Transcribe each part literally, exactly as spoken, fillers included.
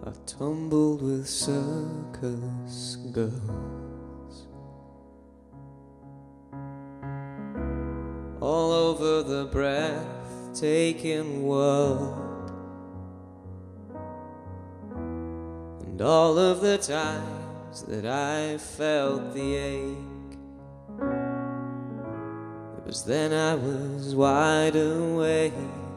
I tumbled with circus girls all over the breathtaking world, and all of the times that I felt the ache, it was then I was wide awake.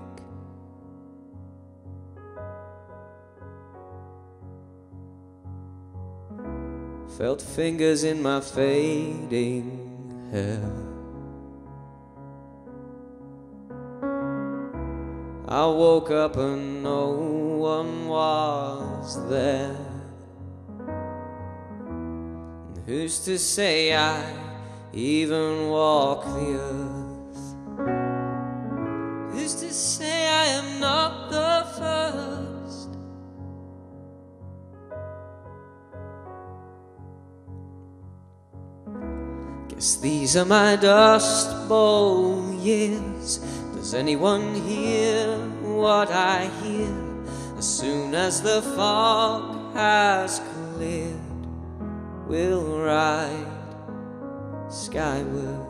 Felt fingers in my fading hair. I woke up and no one was there. And who's to say I even walk the earth? Who's to say I am not the first? Guess these are my dust bowl years. Does anyone hear what I hear? As soon as the fog has cleared, we'll ride skyward.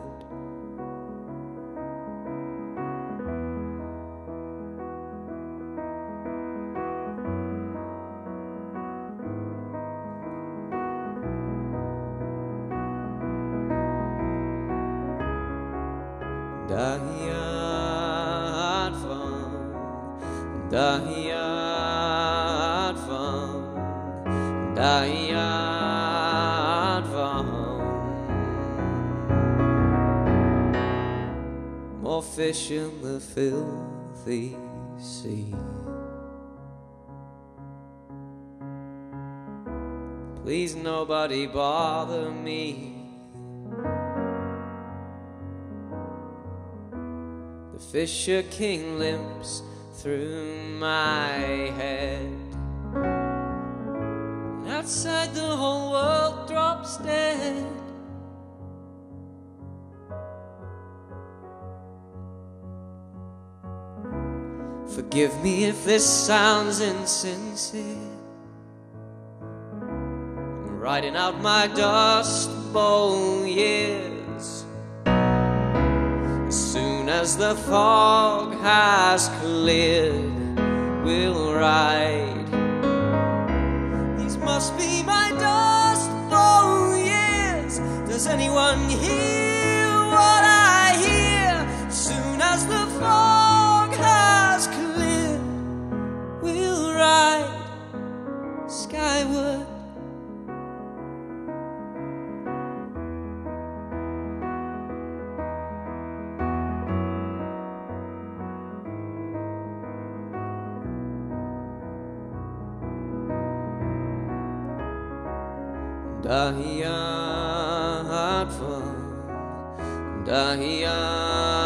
Dahiat van, dahiat van, dahiat van. More fish in the filthy sea. Please nobody bother me. Fisher King limps through my head, and outside the whole world drops dead. Forgive me if this sounds insincere. I'm writing out my dust bowl years. As soon as the fog has cleared, we'll ride. These must be my dust bowl years. Does anyone hear what I hear? As soon as the fog has cleared, we'll ride skyward. Dahiat van, dahiat